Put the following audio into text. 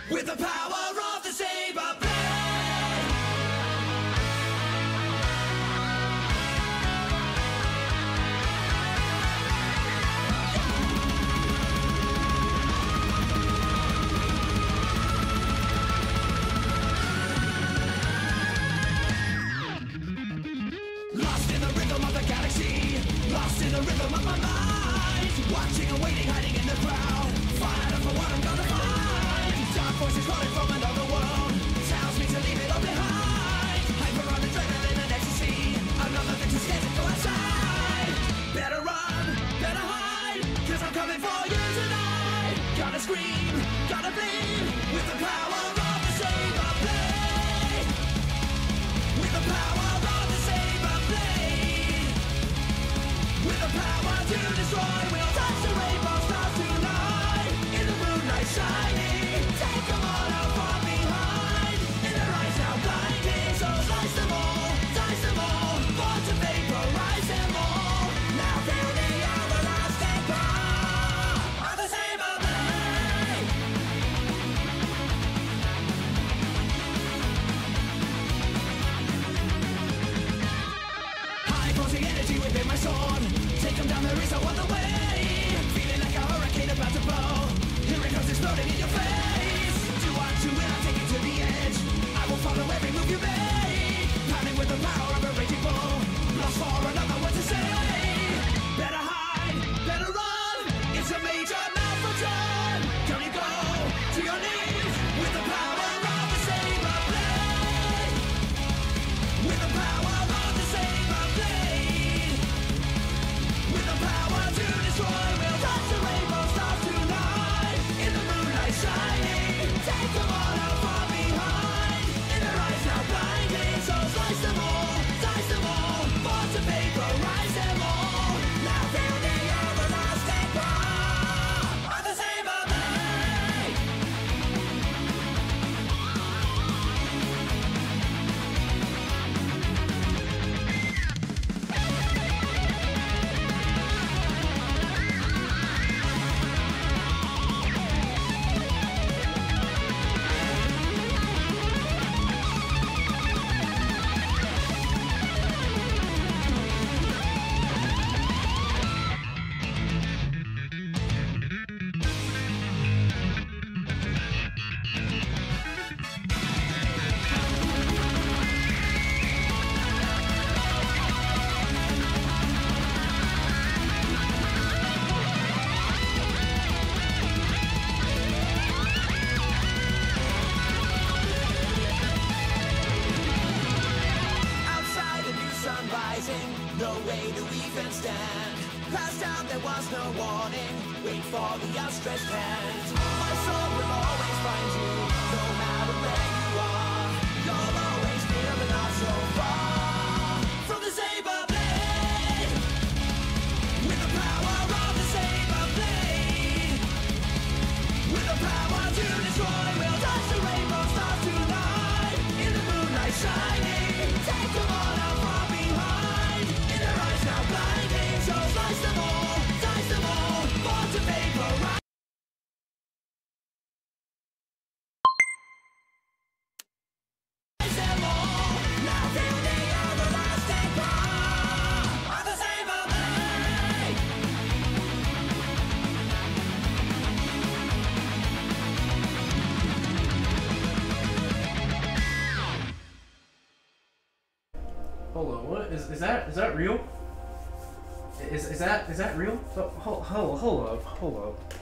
With the power of the saber blade. Lost in the rhythm of the galaxy, lost in the rhythm of my mind. Watching and waiting, hiding in the crowd, fighting for what I'm gonna find. Dark voices calling from another world, tells me to leave it all behind. Hyper on adrenaline and ecstasy, another thing too scared to go outside. Better run, better hide, cause I'm coming for you tonight. Gotta scream, gotta bleed, with the power of the saber blade. With the power of the saber blade. With the power to destroy, we'll touch the rainbow stars tonight. In the moonlight shining, take them all out from behind. In their eyes now blinding, so slice them all, dice them all, born to vaporize them all. Now feel the everlasting power of the saber blade. High pulsing energy within my sword, take them down, there is no other way. Feeling like a hurricane about to blow, here it comes exploding in your face. Do what you will, I'll take it to the edge, I will follow every move you make. Pounding with the power of a raging bull, lost for another what to say. Better hide, better run, it's a major malfunction. Down you go, to your knees, with the power of the saber blade. With the power of the saber blade. With the power to destroy, we'll touch the rainbow stars tonight. In the moonlight shining, take them all out from behind. In their eyes now blinding, so slice them all, dice them all, born to vaporize them all. Now feel the everlasting power of the saber blade. Outside a new sun rising, no way to even stand. Passed out, there was no warning, wait for the outstretched hand. My soul will always find you, no matter where you are. You're always near but not so far from the saber blade. With the power of the saber blade. With the power to destroy, we'll touch the rainbow stars tonight. In the moonlight shining, take them all out from behind. In their eyes now blinding, so slice them all, dice them all, born to vaporize them all. Now feel the everlasting power of the saber blade. Hold on, what is that real? Is that real? Hold up.